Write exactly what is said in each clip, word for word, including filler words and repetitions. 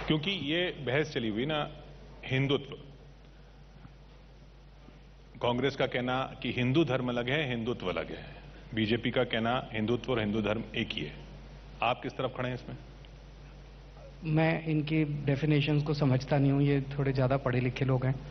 क्योंकि ये बहस चली हुई ना, हिंदुत्व, कांग्रेस का कहना कि हिंदू धर्म अलग है, हिंदुत्व अलग है, बीजेपी का कहना हिंदुत्व और हिंदू धर्म एक ही है। आप किस तरफ खड़े हैं इसमें? मैं इनकी डेफिनेशंस को समझता नहीं हूं, ये थोड़े ज्यादा पढ़े लिखे लोग हैं।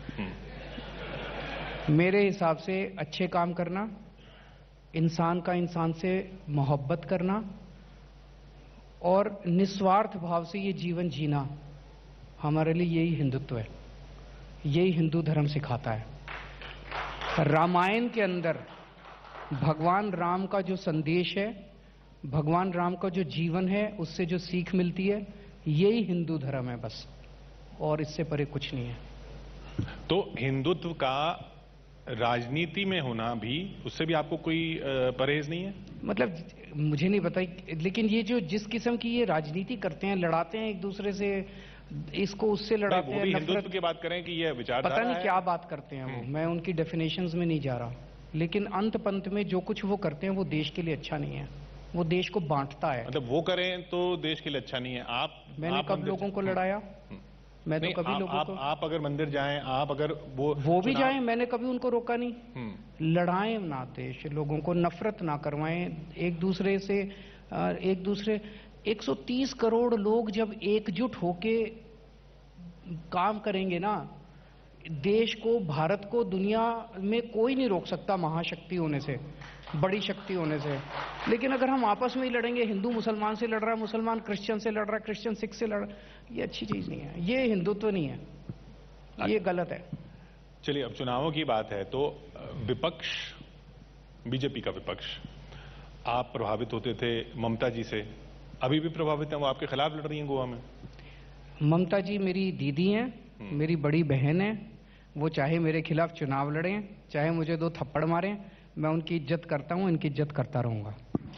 मेरे हिसाब से अच्छे काम करना, इंसान का इंसान से मोहब्बत करना और निस्वार्थ भाव से ये जीवन जीना, हमारे लिए यही हिंदुत्व है, यही हिंदू धर्म सिखाता है। रामायण के अंदर भगवान राम का जो संदेश है, भगवान राम का जो जीवन है, उससे जो सीख मिलती है, यही हिंदू धर्म है बस, और इससे परे कुछ नहीं है। तो हिंदुत्व का राजनीति में होना भी, उससे भी आपको कोई परहेज नहीं है? मतलब मुझे नहीं पता, लेकिन ये जो जिस किस्म की ये राजनीति करते हैं, लड़ाते हैं एक दूसरे से, इसको उससे लड़ाते हैं, हिंदुत्व की बात करें कि ये विचारधारा पता नहीं क्या बात करते हैं वो, मैं उनकी डेफिनेशंस में नहीं जा रहा, लेकिन अंत पंत में जो कुछ वो करते हैं वो देश के लिए अच्छा नहीं है, वो देश को बांटता है। मतलब वो करें तो देश के लिए अच्छा नहीं है। आप मैंने आप कब लोगों को लड़ाया? मैं तो कभी आप, लोगों आप, को आप अगर मंदिर जाएं, आप अगर वो वो भी जाएं, मैंने कभी उनको रोका नहीं। लड़ाएं ना देश, लोगों को नफरत ना करवाएं एक दूसरे से, एक दूसरे एक सौ तीस करोड़ लोग जब एकजुट होके काम करेंगे ना, देश को, भारत को दुनिया में कोई नहीं रोक सकता महाशक्ति होने से, बड़ी शक्ति होने से। लेकिन अगर हम आपस में ही लड़ेंगे, हिंदू मुसलमान से लड़ रहा है, मुसलमान क्रिश्चियन से लड़ रहा है, क्रिश्चियन सिख से लड़ रहा है, ये अच्छी चीज नहीं है, ये हिंदुत्व नहीं है, ये गलत है। चलिए, अब चुनावों की बात है तो विपक्ष, बीजेपी का विपक्ष, आप प्रभावित होते थे ममता जी से, अभी भी प्रभावित हैं? वो आपके खिलाफ लड़ रही हैं गोवा में। ममता जी मेरी दीदी हैं, मेरी बड़ी बहन है, वो चाहे मेरे खिलाफ चुनाव लड़ें, चाहे मुझे दो थप्पड़ मारें, मैं उनकी इज्जत करता हूं, इनकी इज्जत करता रहूंगा।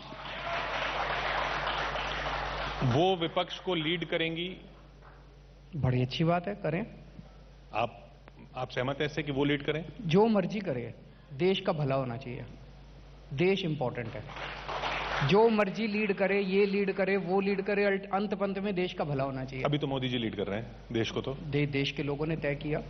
वो विपक्ष को लीड करेंगी? बड़ी अच्छी बात है, करें। आप आप सहमत हैं इससे कि वो लीड करें? जो मर्जी करे, देश का भला होना चाहिए, देश इंपॉर्टेंट है। जो मर्जी लीड करे, ये लीड करे, वो लीड करे, अंत पंत में देश का भला होना चाहिए। अभी तो मोदी जी लीड कर रहे हैं देश को, तो दे, देश के लोगों ने तय किया।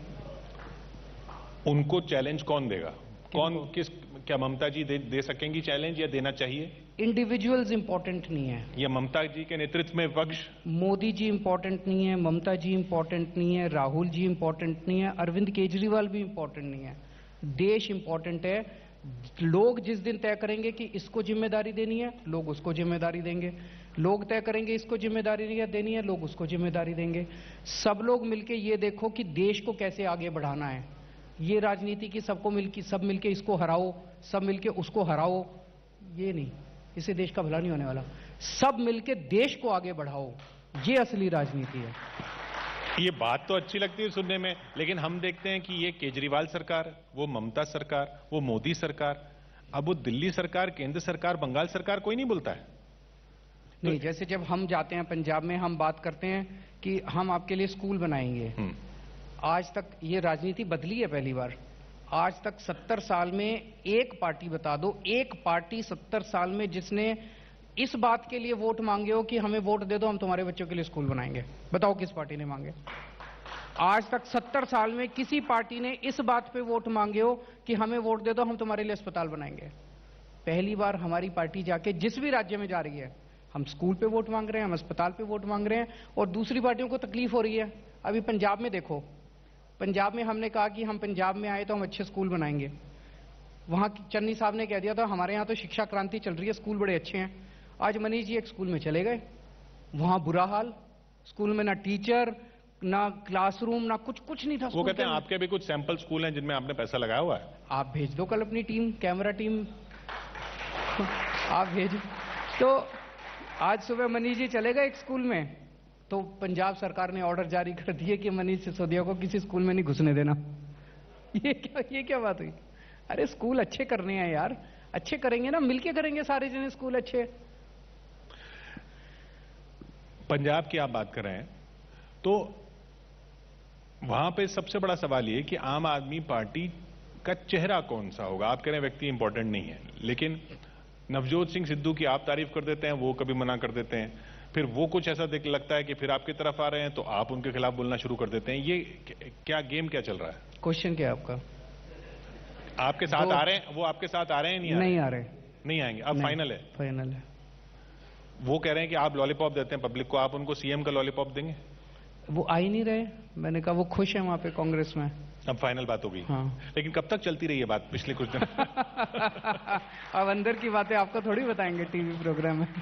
उनको चैलेंज कौन देगा? कौन, किस, क्या ममता जी दे, दे सकेंगी चैलेंज या देना चाहिए? इंडिविजुअल्स इंपॉर्टेंट नहीं है। या ममता जी के नेतृत्व में विपक्ष? मोदी जी इंपॉर्टेंट नहीं है, ममता जी इंपॉर्टेंट नहीं है, राहुल जी इंपॉर्टेंट नहीं है, अरविंद केजरीवाल भी इंपॉर्टेंट नहीं है, देश इंपॉर्टेंट है। लोग जिस दिन तय करेंगे कि इसको जिम्मेदारी देनी है, लोग उसको जिम्मेदारी देंगे। लोग तय करेंगे इसको जिम्मेदारी देनी है, लोग उसको जिम्मेदारी देंगे। सब लोग मिलके ये देखो कि देश को कैसे आगे बढ़ाना है। ये राजनीति की सबको मिलके, सब मिलके इसको हराओ, सब मिलके उसको हराओ, ये नहीं, इससे देश का भला नहीं होने वाला। सब मिलके देश को आगे बढ़ाओ, ये असली राजनीति है। ये बात तो अच्छी लगती है सुनने में, लेकिन हम देखते हैं कि ये केजरीवाल सरकार, वो ममता सरकार, वो मोदी सरकार, अब वो दिल्ली सरकार, केंद्र सरकार, बंगाल सरकार, कोई नहीं बोलता है। नहीं, जैसे जब हम जाते हैं पंजाब में, हम बात करते हैं कि हम आपके लिए स्कूल बनाएंगे। आज तक ये राजनीति बदली है पहली बार। आज तक सत्तर साल में एक पार्टी बता दो, एक पार्टी सत्तर साल में जिसने इस बात के लिए वोट मांगे हो कि हमें वोट दे दो, हम तुम्हारे बच्चों के लिए स्कूल बनाएंगे। बताओ किस पार्टी ने मांगे? आज तक सत्तर साल में किसी पार्टी ने इस बात पे वोट मांगे हो कि हमें वोट दे दो, हम तुम्हारे लिए अस्पताल बनाएंगे। पहली बार हमारी पार्टी जाके जिस भी राज्य में जा रही है, हम स्कूल पे वोट मांग रहे हैं, हम अस्पताल पे वोट मांग रहे हैं, और दूसरी पार्टियों को तकलीफ हो रही है। अभी पंजाब में देखो, पंजाब में हमने कहा कि हम पंजाब में आए तो हम अच्छे स्कूल बनाएंगे। वहां चन्नी साहब ने कह दिया था हमारे यहाँ तो शिक्षा क्रांति चल रही है, स्कूल बड़े अच्छे हैं। आज मनीष जी एक स्कूल में चले गए, वहां बुरा हाल, स्कूल में ना टीचर, ना क्लासरूम, ना कुछ कुछ नहीं था। वो कहते हैं आपके भी कुछ सैंपल स्कूल हैं जिनमें आपने पैसा लगाया हुआ है, आप भेज दो कल अपनी टीम, कैमरा टीम आप भेजो। तो आज सुबह मनीष जी चले गए एक स्कूल में, तो पंजाब सरकार ने ऑर्डर जारी कर दिए कि मनीष सिसोदिया को किसी स्कूल में नहीं घुसने देना। ये क्या ये क्या बात हुई? अरे स्कूल अच्छे करने हैं यार, अच्छे करेंगे ना, मिलके करेंगे सारे जने स्कूल अच्छे। पंजाब की आप बात कर रहे हैं तो वहां पे सबसे बड़ा सवाल ये कि आम आदमी पार्टी का चेहरा कौन सा होगा? आप कह रहे हैं व्यक्ति इंपॉर्टेंट नहीं है, लेकिन नवजोत सिंह सिद्धू की आप तारीफ कर देते हैं, वो कभी मना कर देते हैं। फिर वो कुछ ऐसा देख लगता है कि फिर आपकी तरफ आ रहे हैं तो आप उनके खिलाफ बोलना शुरू कर देते हैं। ये क्या गेम क्या चल रहा है? क्वेश्चन क्या है आपका? आपके साथ आ रहे हैं, वो आपके साथ आ रहे हैं? नहीं आ नहीं रहे? आ रहे नहीं आएंगे। अब फाइनल है? फाइनल है। वो कह रहे हैं कि आप लॉलीपॉप देते हैं पब्लिक को, आप उनको सीएम का लॉलीपॉप देंगे? वो आ ही नहीं रहे। मैंने कहा वो खुश है वहां पे कांग्रेस में। अब फाइनल बात हो गई। हाँ। लेकिन कब तक चलती रही है बात पिछले कुछ दिन? अब अंदर की बातें आपको थोड़ी बताएंगे टीवी प्रोग्राम में।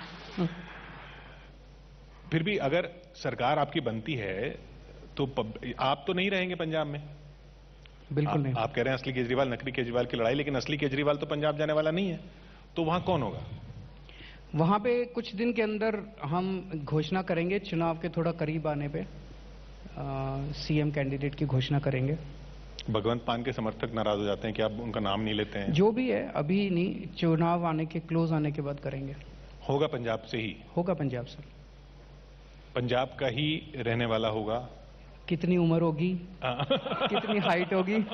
फिर भी अगर सरकार आपकी बनती है तो पब, आप तो नहीं रहेंगे पंजाब में? बिल्कुल आ, नहीं। आप कह रहे हैं असली केजरीवाल नकली केजरीवाल की लड़ाई, लेकिन असली केजरीवाल तो पंजाब जाने वाला नहीं है, तो वहां कौन होगा? वहां पे कुछ दिन के अंदर हम घोषणा करेंगे, चुनाव के थोड़ा करीब आने पे सीएम कैंडिडेट की घोषणा करेंगे। भगवंत मान के समर्थक नाराज हो जाते हैं कि आप उनका नाम नहीं लेते हैं। जो भी है अभी नहीं, चुनाव आने के क्लोज आने के बाद करेंगे। होगा पंजाब से ही? होगा पंजाब से। पंजाब का ही रहने वाला होगा? कितनी उम्र होगी, कितनी हाइट होगी,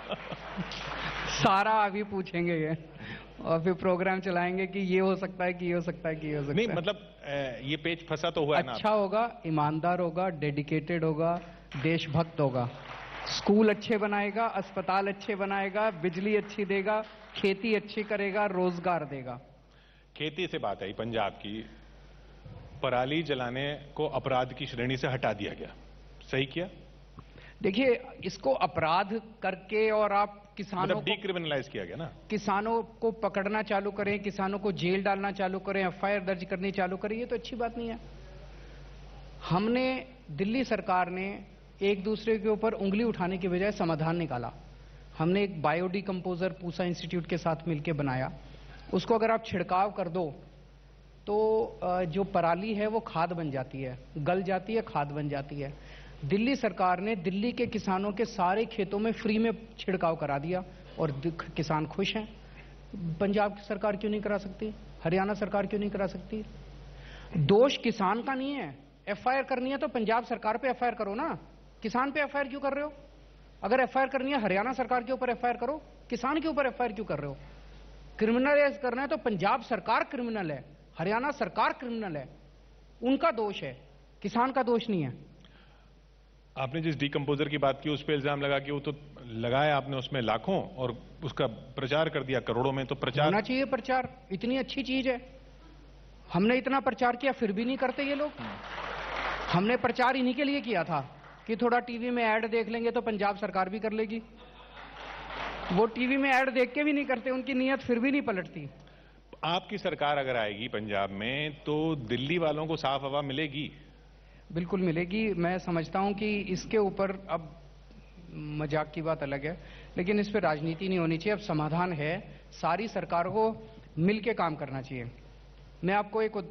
सारा अभी पूछेंगे ये, और फिर प्रोग्राम चलाएंगे कि ये हो सकता है कि ये हो सकता है कि ये हो सकता नहीं, है। मतलब ये पेच फंसा तो हुआ है ना? अच्छा होगा, ईमानदार होगा, डेडिकेटेड होगा, देशभक्त होगा, स्कूल अच्छे बनाएगा, अस्पताल अच्छे बनाएगा, बिजली अच्छी देगा, खेती अच्छी करेगा, रोजगार देगा। खेती से बात आई पंजाब की, पराली जलाने को अपराध की श्रेणी से हटा दिया गया, सही किया? देखिए, इसको अपराध करके और आप किसानों मतलब डीक्रिमिनलाइज किया गया ना? किसानों को पकड़ना चालू करें, किसानों को जेल डालना चालू करें, एफआईआर दर्ज करनी चालू करें, ये तो अच्छी बात नहीं है। हमने, दिल्ली सरकार ने एक दूसरे के ऊपर उंगली उठाने की बजाय समाधान निकाला। हमने एक बायोडिकम्पोजर पूसा इंस्टीट्यूट के साथ मिलकर बनाया। उसको अगर आप छिड़काव कर दो तो जो पराली है वो खाद बन जाती है, गल जाती है, खाद बन जाती है। दिल्ली सरकार ने दिल्ली के किसानों के सारे खेतों में फ्री में छिड़काव करा दिया और किसान खुश हैं। पंजाब की सरकार क्यों नहीं करा सकती? हरियाणा सरकार क्यों नहीं करा सकती? दोष किसान का नहीं है। एफआईआर करनी है तो पंजाब सरकार पे एफआईआर करो ना, किसान पे एफआईआर क्यों कर रहे हो? अगर एफआईआर करनी है हरियाणा सरकार के ऊपर एफआईआर करो, किसान के ऊपर एफआईआर क्यों कर रहे हो? क्रिमिनलाइज करना है तो पंजाब सरकार क्रिमिनल है, हरियाणा सरकार क्रिमिनल है, उनका दोष है, किसान का दोष नहीं है। आपने जिस डीकंपोजर की बात की उस पर इल्जाम लगा कि वो तो लगाया आपने उसमें लाखों और उसका प्रचार कर दिया करोड़ों में, तो प्रचार होना चाहिए। प्रचार इतनी अच्छी चीज है, हमने इतना प्रचार किया फिर भी नहीं करते ये लोग। हमने प्रचार इन्हीं के लिए किया था कि थोड़ा टीवी में ऐड देख लेंगे तो पंजाब सरकार भी कर लेगी। वो टीवी में ऐड देख के भी नहीं करते, उनकी नीयत फिर भी नहीं पलटती। आपकी सरकार अगर आएगी पंजाब में तो दिल्ली वालों को साफ हवा मिलेगी? बिल्कुल मिलेगी। मैं समझता हूं कि इसके ऊपर अब मजाक की बात अलग है, लेकिन इस पर राजनीति नहीं होनी चाहिए। अब समाधान है, सारी सरकारों को मिलकर काम करना चाहिए। मैं आपको एक,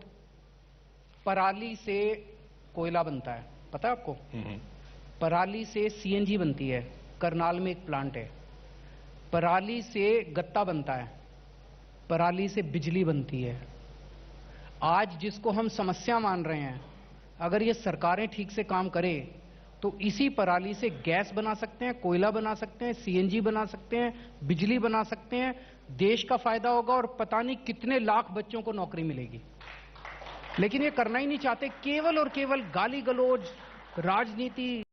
पराली से कोयला बनता है, पता है आपको? पराली से सीएनजी बनती है, करनाल में एक प्लांट है। पराली से गत्ता बनता है, पराली से बिजली बनती है। आज जिसको हम समस्या मान रहे हैं, अगर ये सरकारें ठीक से काम करें तो इसी पराली से गैस बना सकते हैं, कोयला बना सकते हैं, सीएनजी बना सकते हैं, बिजली बना सकते हैं। देश का फायदा होगा और पता नहीं कितने लाख बच्चों को नौकरी मिलेगी। लेकिन ये करना ही नहीं चाहते, केवल और केवल गाली गलौज, राजनीति।